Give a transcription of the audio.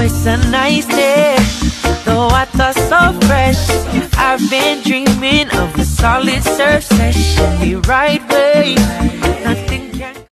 it's a nice day. Though I thought so fresh, I've been dreaming of a solid surf session the right way.